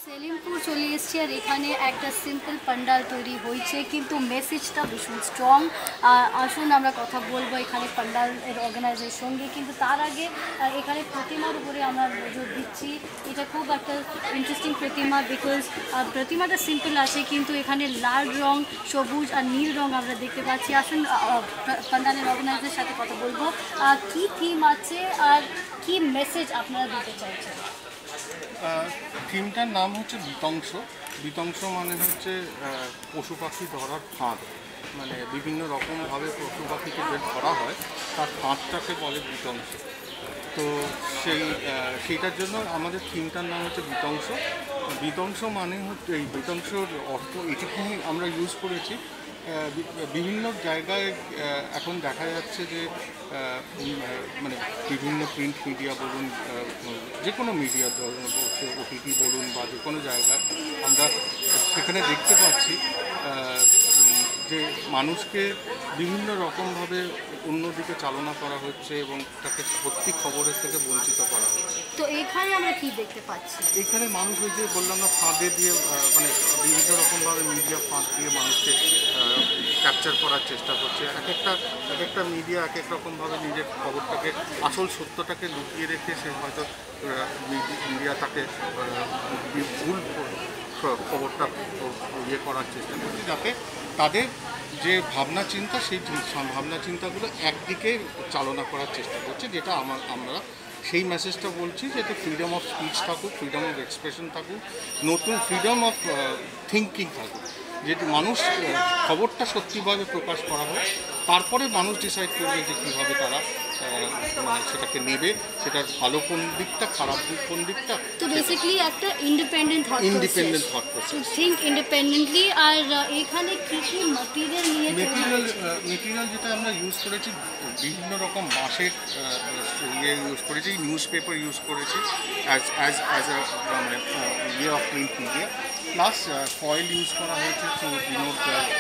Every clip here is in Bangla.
সেলিমপুর চলে এসেছি আর এখানে একটা সিম্পল পান্ডাল তৈরি হয়েছে, কিন্তু মেসেজটা ভীষণ স্ট্রং। আসুন আমরা কথা বলবো এখানে পান্ডালের অর্গানাইজের সঙ্গে, কিন্তু তার আগে এখানে প্রতিমার উপরে আমরা নজর দিচ্ছি। এটা খুব একটা ইন্টারেস্টিং প্রতিমা, বিকজ প্রতিমাটা সিম্পল আছে কিন্তু এখানে লাল রং, সবুজ আর নীল রং আমরা দেখতে পাচ্ছি। আসুন পান্ডালের অর্গানাইজের সাথে কথা বলবো, কি থিম আছে আর কি মেসেজ আপনারা দিতে চাইছেন। থিমটার নাম হচ্ছে বিতংশ। বিতংশ মানে হচ্ছে পশু পাখি ধরার ফাঁদ, মানে বিভিন্ন রকমভাবে পশু পাখিকে যে ধরা হয় তার ফাঁদটাকে বলে বিতংশ। তো সেইটার জন্য আমাদের থিমটার নাম হচ্ছে বিতংশ। বিতংশ মানে হচ্ছে, এই বিতংশর অর্থ এটুকুই আমরা ইউজ করেছি। বিভিন্ন জায়গায় এখন দেখা যাচ্ছে যে মানে বিভিন্ন প্রিন্ট মিডিয়া বলুন, যে কোনো মিডিয়া ওটিটি বলুন বা যে কোনো জায়গায় আমরা সেখানে দেখতে পাচ্ছি যে মানুষকে বিভিন্ন রকমভাবে অন্যদিকে চালনা করা হচ্ছে এবং তাকে সত্যি খবরের থেকে বঞ্চিত করা হচ্ছে। তো এখানে আমরা কি দেখতে পাচ্ছি? এখানে মানুষ ওই যে বললাম না, ফাঁদে দিয়ে মানে বিভিন্ন রকমভাবে মিডিয়া ফাঁদ দিয়ে মানুষকে ক্যাপচার করার চেষ্টা করছে। এক একটা মিডিয়া এক এক রকমভাবে নিজের খবরটাকে, আসল সত্যটাকে লুকিয়ে রেখে সে হয়তো মিডিয়া তাকে ভুল খবরটা ইয়ে করার চেষ্টা করছে, যাতে তাদের যে ভাবনা চিন্তা সেই ভাবনা চিন্তাগুলো একদিকে চালনা করার চেষ্টা করছে, যেটা আমরা সেই মেসেজটা বলছি, যাতে ফ্রিডম অফ স্পিচ থাকুক, ফ্রিডম অফ এক্সপ্রেশন থাকুক, নতুন ফ্রিডম অফ থিঙ্কিং থাকুক, যেটি মানুষ খবরটা সত্যিভাবে প্রকাশ করা হয়, তারপরে মানুষ ডিসাইড করবে যে কীভাবে তারা মানে সেটাকে নেবে, সেটার ভালো কোন দিকটা, খারাপ দিক কোন দিকটা। তো বেসিক্যালি একটা independent thought process, think independently. আর এখানে কী কী ম্যাটেরিয়াল নিয়ে মেটেরিয়াল যেটা আমরা ইউজ করেছি, বিভিন্ন রকম বাঁশের ইয়ে ইউজ করেছি, নিউজ পেপার ইউজ করেছি অ্যাজ মানে ইয়ে of print media, plus foil use করা হয়েছে টু ডিনোট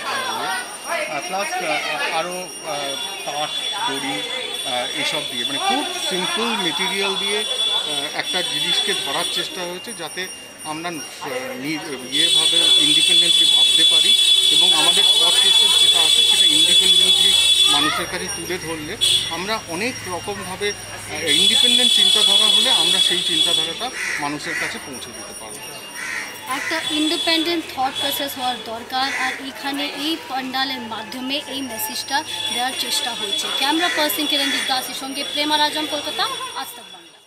প্লাস আরও কাঠ, দড়ি এসব দিয়ে, মানে খুব সিম্পল মেটেরিয়াল দিয়ে একটা জিনিসকে ধরার চেষ্টা হয়েছে, যাতে আমরা ইয়েভাবে ইন্ডিপেন্ডেন্টলি ভাবতে পারি এবং আমাদের থট প্রসেস যেটা আছে সেটা ইন্ডিপেন্ডেন্টলি মানুষের কাছে তুলে ধরলে আমরা অনেক রকমভাবে ইন্ডিপেন্ডেন্ট চিন্তাধারা হলে আমরা সেই চিন্তাধারাটা মানুষের কাছে পৌঁছে দিতে পারবো। একটা ইন্ডিপেন্ডেন্ট থট প্রসেস হওয়ার দরকার, আর এখানে এই পান্ডালের মাধ্যমে এই মেসেজটা দেওয়ার চেষ্টা হয়েছে। ক্যামেরা পার্সন কিরণজিৎ দাসের সঙ্গে প্রেমা রাজম, কলকাতা, আজ তক বাংলা।